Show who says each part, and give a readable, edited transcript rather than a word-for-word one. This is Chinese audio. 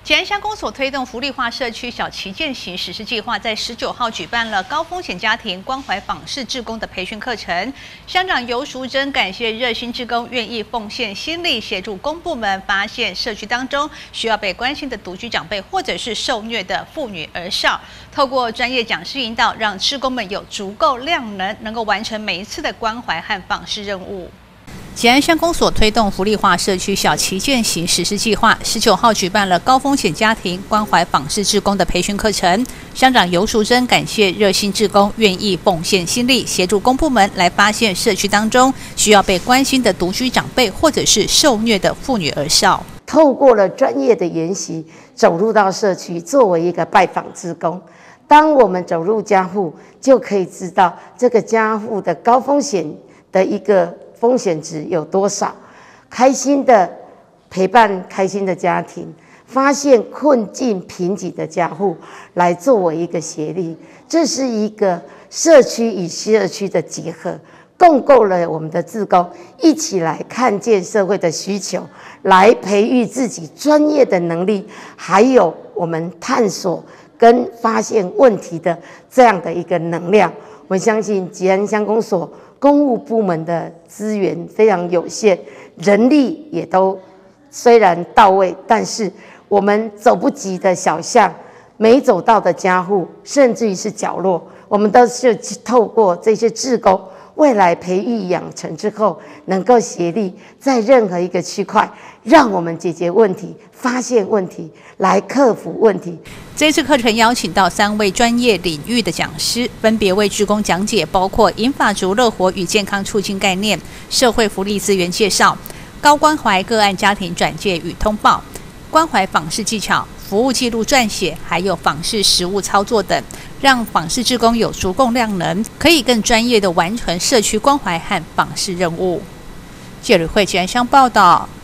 Speaker 1: 捷安乡公所推动福利化社区小旗舰型实施计划，在19号举办了高风险家庭关怀访视志工的培训课程。乡长游淑珍感谢热心志工愿意奉献心力，协助公部门发现社区当中需要被关心的独居长辈或者是受虐的妇女儿少，透过专业讲师引导，让志工们有足够量能，能够完成每一次的关怀和访视任务。捷安乡公所推动福利化社区小旗舰型实施计划，19号举办了高风险家庭关怀访视志工的培训课程。乡长游淑珍感谢热心志工愿意奉献心力，协助公部门来发现社区当中需要被关心的独居长辈或者是受虐的妇女儿少。
Speaker 2: 透过了专业的研习，走入到社区，作为一个拜访志工。当我们走入家户，就可以知道这个家户的高风险的一个风险值有多少？开心的陪伴开心的家庭，发现困境贫瘠的家户，来作为一个协力，这是一个社区与社区的结合，共构了我们的志工一起来看见社会的需求，来培育自己专业的能力，还有我们探索跟发现问题的这样的一个能量。我相信捷安乡公所公务部门的资源非常有限，人力也都虽然到位，但是我们走不及的小巷，没走到的家户，甚至于是角落，我们都是透过这些志工未来培育养成之后，能够协力在任何一个区块，让我们解决问题、发现问题，来克服问题。
Speaker 1: 这次课程邀请到3位专业领域的讲师，分别为志工讲解包括银发族乐活与健康促进概念、社会福利资源介绍、高关怀个案家庭转介与通报、关怀访视技巧、服务记录撰写，还有访视实务操作等，让访视志工有足够量能，可以更专业的完成社区关怀和访视任务。记者吕慧捷安乡报道。